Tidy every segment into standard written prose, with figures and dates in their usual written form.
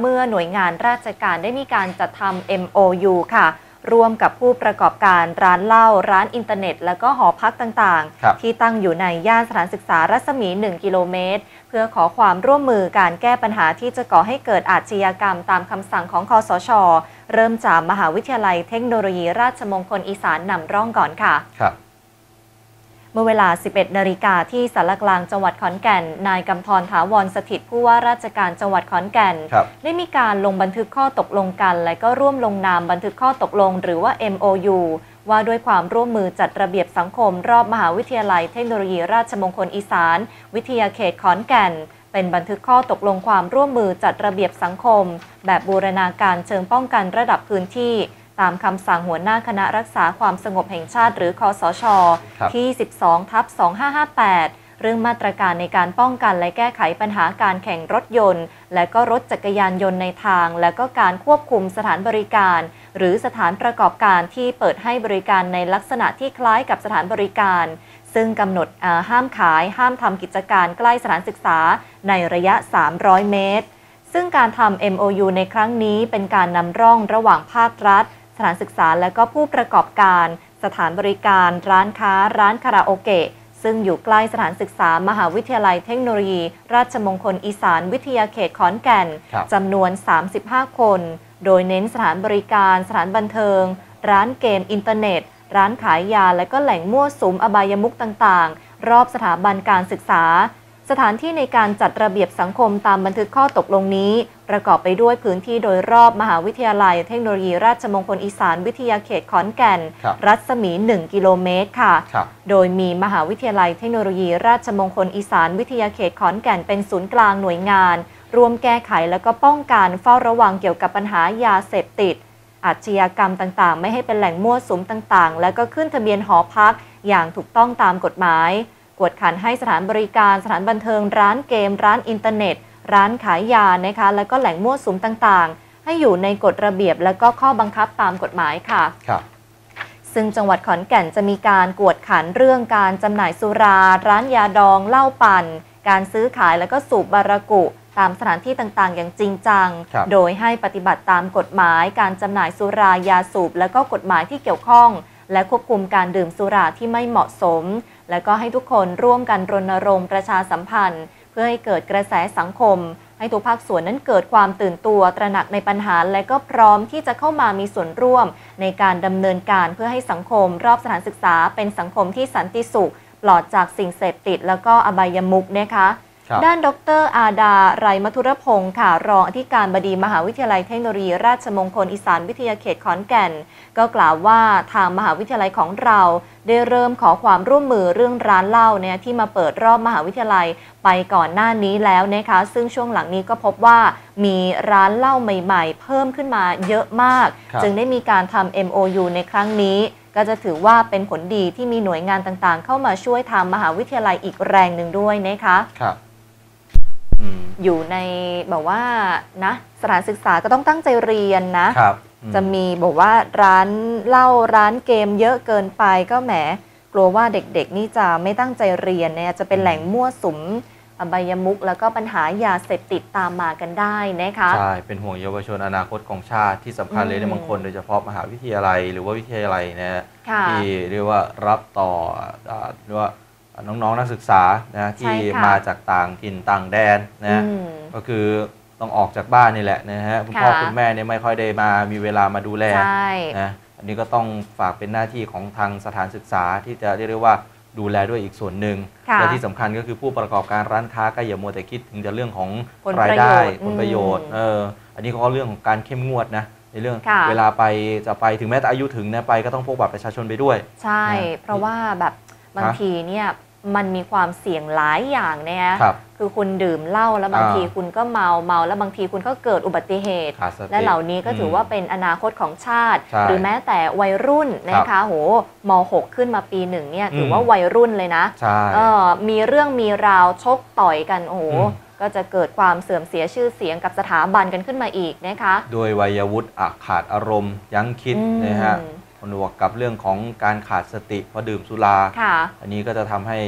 เมื่อหน่วยงานราชการได้มีการจัดทำ MOU ค่ะร่วมกับผู้ประกอบการร้านเหล้าร้านอินเทอร์เน็ตและก็หอพักต่างๆที่ตั้งอยู่ในย่านสถานศึกษารัศมี 1 กิโลเมตรเพื่อขอความร่วมมือการแก้ปัญหาที่จะก่อให้เกิดอาชญากรรมตามคำสั่งของคสช.เริ่มจากมหาวิทยาลัยเทคโนโลยีราชมงคลอีสานนำร่องก่อนค่ะเมื่อเวลา 11 นาฬิกาที่ศาลากลางจังหวัดขอนแก่นนายกำธรถาวรสถิตผู้ว่าราชการจังหวัดขอนแก่นได้มีการลงบันทึกข้อตกลงกันและก็ร่วมลงนามบันทึกข้อตกลงหรือว่า MOU ว่าด้วยความร่วมมือจัดระเบียบสังคมรอบมหาวิทยาลัยเทคโนโลยีราชมงคลอีสานวิทยาเขตขอนแก่นเป็นบันทึกข้อตกลงความร่วมมือจัดระเบียบสังคมแบบบูรณาการเชิงป้องกันระดับพื้นที่ตามคำสั่งหัวหน้าคณะรักษาความสงบแห่งชาติหรือคสช.ที่ 12/2558 เรื่องมาตรการในการป้องกันและแก้ไขปัญหาการแข่งรถยนต์และก็รถจักรยานยนต์ในทางและก็การควบคุมสถานบริการหรือสถานประกอบการที่เปิดให้บริการในลักษณะที่คล้ายกับสถานบริการซึ่งกำหนดห้ามขายห้ามทำกิจการใกล้สถานศึกษาในระยะ 300 เมตรซึ่งการทำ MOU ในครั้งนี้เป็นการนำร่องระหว่างภาครัฐสถานศึกษาและก็ผู้ประกอบการสถานบริการร้านค้าร้านคาราโอเกะซึ่งอยู่ใกล้สถานศึกษามหาวิทยาลัยเทคโนโลยีราชมงคลอีสานวิทยาเขตขอนแก่นจำนวน 35 คนโดยเน้นสถานบริการสถานบันเทิงร้านเกมอินเทอร์เน็ตร้านขายยาและก็แหล่งมั่วสุมอบายมุขต่างๆรอบสถาบันการศึกษาสถานที่ในการจัดระเบียบสังคมตามบันทึกข้อตกลงนี้ประกอบไปด้วยพื้นที่โดยรอบมหาวิทยาลัยเทคโนโลยีราชมงคลอีสานวิทยาเขตขอนแก่นรัศมี 1 กิโลเมตรค่ะโดยมีมหาวิทยาลัยเทคโนโลยีราชมงคลอีสานวิทยาเขตขอนแก่นเป็นศูนย์กลางหน่วยงานรวมแก้ไขและก็ป้องกันเฝ้าระวังเกี่ยวกับปัญหายาเสพติดอาชญากรรมต่างๆไม่ให้เป็นแหล่งมั่วสุมต่างๆและก็ขึ้นทะเบียนหอพักอย่างถูกต้องตามกฎหมายกวดขันให้สถานบริการสถานบันเทิงร้านเกมร้านอินเทอร์เน็ตร้านขายยานะคะและก็แหล่งมั่วสุมต่างๆให้อยู่ในกฎระเบียบและก็ข้อบังคับตามกฎหมายค่ะซึ่งจังหวัดขอนแก่นจะมีการกวดขันเรื่องการจำหน่ายสุราร้านยาดองเหล้าปั่นการซื้อขายและก็สูบบารากุตามสถานที่ต่างๆอย่างจริงจังโดยให้ปฏิบัติตามกฎหมายการจำหน่ายสุรายาสูบและก็กฎหมายที่เกี่ยวข้องและควบคุมการดื่มสุราที่ไม่เหมาะสมและก็ให้ทุกคนร่วมกันรณรงค์ประชาสัมพันธ์เพื่อให้เกิดกระแสสังคมให้ทุกภาคส่วนนั้นเกิดความตื่นตัวตระหนักในปัญหาและก็พร้อมที่จะเข้ามามีส่วนร่วมในการดำเนินการเพื่อให้สังคมรอบสถานศึกษาเป็นสังคมที่สันติสุขปลอดจากสิ่งเสพติดแล้วก็อบายมุขนะคะด้านดร.อาดาไรมัทุรพงศ์ค่ะรองอธิการบดีมหาวิทยาลัยเทคโนโลยีราชมงคลอีสานวิทยาเขตขอนแก่นก็กล่าวว่าทางมหาวิทยาลัยของเราได้เริ่มขอความร่วมมือเรื่องร้านเหล้าเนี่ยที่มาเปิดรอบมหาวิทยาลัยไปก่อนหน้านี้แล้วนะคะซึ่งช่วงหลังนี้ก็พบว่ามีร้านเหล้าใหม่ๆเพิ่มขึ้นมาเยอะมากจึงได้มีการทำ MOU ในครั้งนี้ก็จะถือว่าเป็นผลดีที่มีหน่วยงานต่างๆเข้ามาช่วยทางมหาวิทยาลัยอีกแรงหนึ่งด้วยนะคะอยู่ในบอกว่านะสถานศึกษาก็ต้องตั้งใจเรียนนะจะมีบอกว่าร้านเหล้าร้านเกมเยอะเกินไปก็แหมกลัวว่าเด็กๆนี่จะไม่ตั้งใจเรียนเนี่ยจะเป็นแหล่งมั่วสุมอบายมุขแล้วก็ปัญหายาเสพติดตามมากันได้นะคะใช่เป็นห่วงเยาวชนอนาคตของชาติที่สำคัญเลยในบางคนโดยเฉพาะมหาวิทยาลัยหรือว่าวิทยาลัยนะที่เรียกว่ารับต่อหรือว่าน้องๆนักศึกษานะที่มาจากต่างถิ่นต่างแดนนะก็คือต้องออกจากบ้านนี่แหละนะฮะคุณพ่อคุณแม่เนี่ยไม่ค่อยได้มามีเวลามาดูแลนะอันนี้ก็ต้องฝากเป็นหน้าที่ของทางสถานศึกษาที่จะเรียกได้ว่าดูแลด้วยอีกส่วนหนึ่งและที่สำคัญก็คือผู้ประกอบการร้านค้าก็อย่ามัวแต่คิดถึงแต่เรื่องของรายได้ผลประโยชน์อันนี้ก็เรื่องของการเข้มงวดนะในเรื่องเวลาไปจะไปถึงแม้แต่อายุถึงนะไปก็ต้องพกบัตรประชาชนไปด้วยใช่เพราะว่าแบบบางทีเนี่ยมันมีความเสี่ยงหลายอย่างเนี่ยคือคุณดื่มเหล้าแล้วบางทีคุณก็เมาแล้วบางทีคุณก็เกิดอุบัติเหตุและเหล่านี้ก็ถือว่าเป็นอนาคตของชาติหรือแม้แต่วัยรุ่นนะคะโหม.6 ขึ้นมาปี 1เนี่ยถือว่าวัยรุ่นเลยนะมีเรื่องมีราวชกต่อยกันโอ้โหก็จะเกิดความเสื่อมเสียชื่อเสียงกับสถาบันกันขึ้นมาอีกนะคะโดยวัยวุฒิขาดอารมณ์ยั้งคิดนะฮะผนวกกับเรื่องของการขาดสติเพราะดื่มสุราอันนี้ก็จะทำให้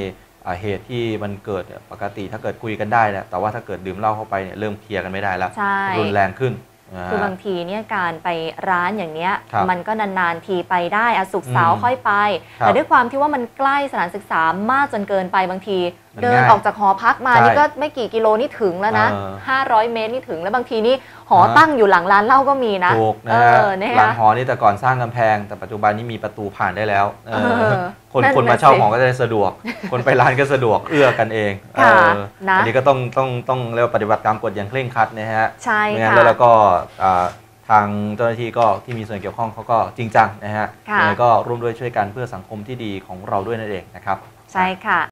เหตุที่มันเกิดปกติถ้าเกิดคุยกันได้นะแต่ว่าถ้าเกิดดื่มเหล้าเข้าไปเนี่ยเริ่มเคลียร์กันไม่ได้แล้วรุนแรงขึ้นคือบางทีเนี่ยการไปร้านอย่างเนี้ยมันก็นานๆทีไปได้ศุกร์เสาร์ค่อยไปแต่ด้วยความที่ว่ามันใกล้สถานศึกษามากจนเกินไปบางทีเดินออกจากหอพักมานี่ก็ไม่กี่กิโลนี่ถึงแล้วนะ500 เมตรนี่ถึงแล้วบางทีนี่หอตั้งอยู่หลังร้านเหล้าก็มีนะถูกนะฮะหลังหอนี่แต่ก่อนสร้างกำแพงแต่ปัจจุบันนี้มีประตูผ่านได้แล้วคนมาเช่าหอก็จะได้สะดวกคนไปร้านก็สะดวกเอื้อกันเองอันนี้ก็ต้องเรียกว่าปฏิบัติตามกฎอย่างเคร่งครัดนะฮะใช่ค่ะแล้วก็ทางเจ้าหน้าที่ก็ที่มีส่วนเกี่ยวข้องเขาก็จริงจังนะฮะแล้วก็ร่วมด้วยช่วยกันเพื่อสังคมที่ดีของเราด้วยนั่นเองนะครับใช่ค่ะ